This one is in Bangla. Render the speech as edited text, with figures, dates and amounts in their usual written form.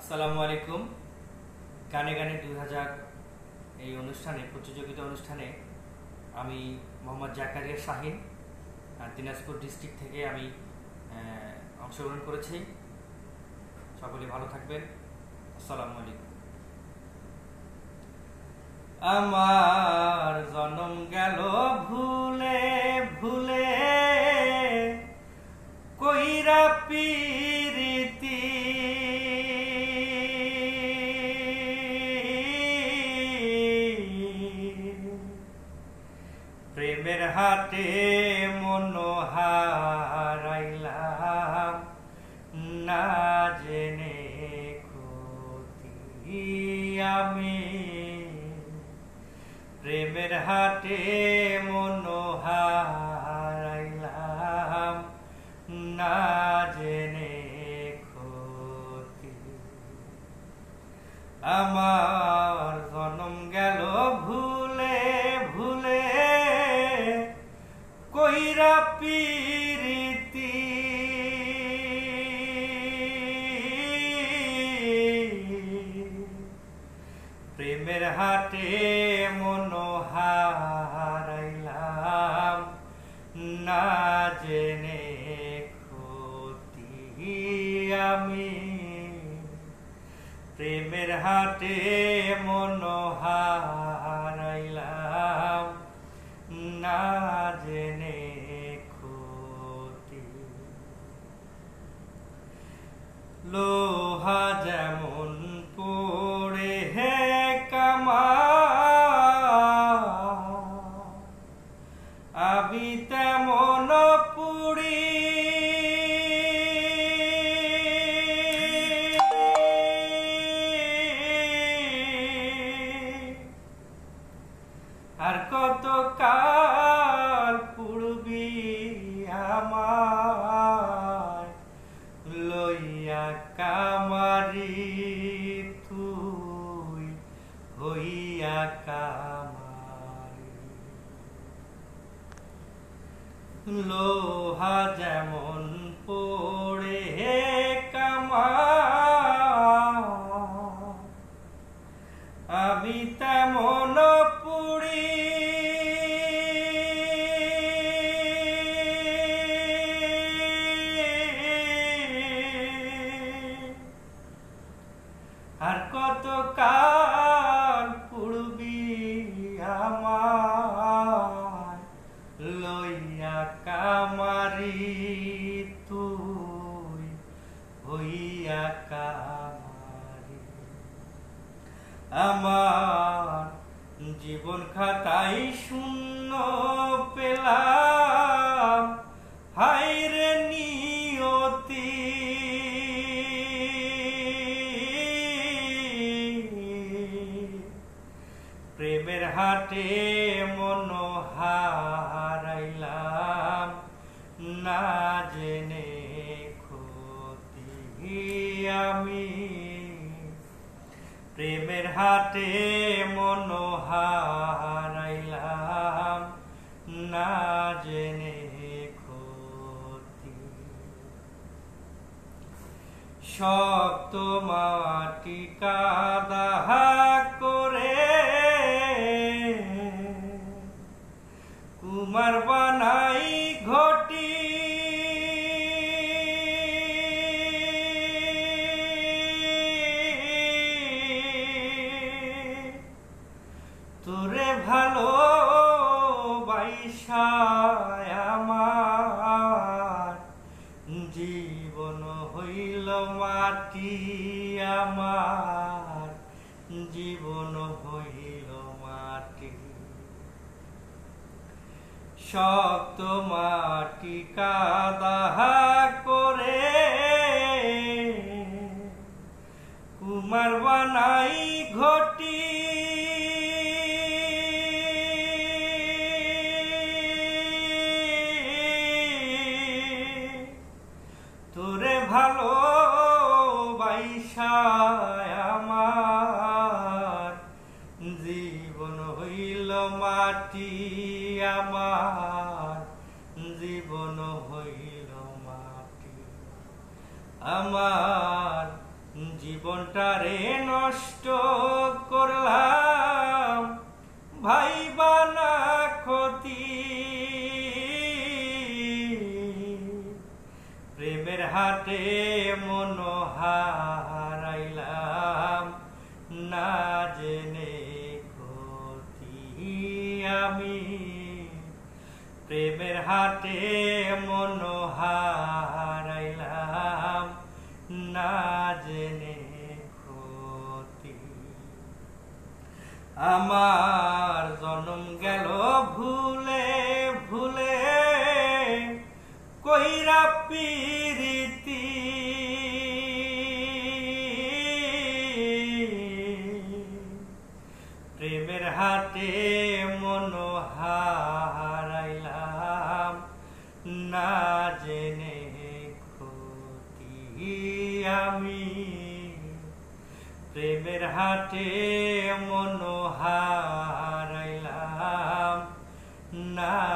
আসসালামু আলাইকুম। গানে গানে 2000 এই অনুষ্ঠানে প্রতিযোগিতা অনুষ্ঠানে আমি মোহাম্মদ জাকারিয়া শাহিন দিনাজপুর ডিস্ট্রিক্ট থেকে আমি অংশগ্রহণ করেছি। সকলে ভালো থাকবেন। আসসালামু আলাইকুম। আমার জন্ম গেল ভুলে ভুলে কইরা পিরিতি প্রেমের হাতে মন হারাইলাম না জেনে ক্ষতি আমি প্রেমের হাতে মন হারাইলাম না জেনে ক্ষতি আমার জন্ম গেল ভুলে ভুলে কইরা পিরিতি প্রেমের হাতে মন হারাইলাম না জেনে ক্ষতি আমি প্রেমের হাতে মন হারাইলাম না জেনে ক্ষতি লোহা যেমন পড়ে হে কামা আমি তেমন পুড়ি আর কত কাল পুড়বি আমার লইয়া কামারি তুই হইয়া কামারি লোহা যেমন পড়ে কামা আমি তেমন পুড়ি আর কত কাল পুড়বি আমার লইয়া কামারি তুই হইয়া কামারি আমার জীবন খাতাই শূন্য পেলাম হায়রে নিয়তি প্রেমের হাতে মন হারাইলাম না জেনে ক্ষতি আমি প্রেমের হাতে মন হারাইলাম না জেনে ক্ষতি শক্ত মাটি কাদা করে কুমার বানাই ঘটি তোরে ভালো বাইসায় আমার জীবন হইল মাটি আমার জীবন হইল মাটি শক্ত মাটি কাদা করে কুমার বানাই ঘটি তোরে ভালো বাইসায় আমার জীবন হইল মাটি আমার জীবন হইল মাটি আমার জীবনটারে নষ্ট করলাম ভাইবা না ক্ষতি প্রেমের হাটে মন হারাইলাম না জেনে ক্ষতি আমি প্রেমের হাটে মন হারাইলাম না জেনে ক্ষতি আমার জন্ম গেল ভুলে ভুলে কইরা পিরিতি প্রেমের হাটে মন হারাইলাম না জেনে ক্ষতি আমি প্রেমের হাটে মন হারাইলাম না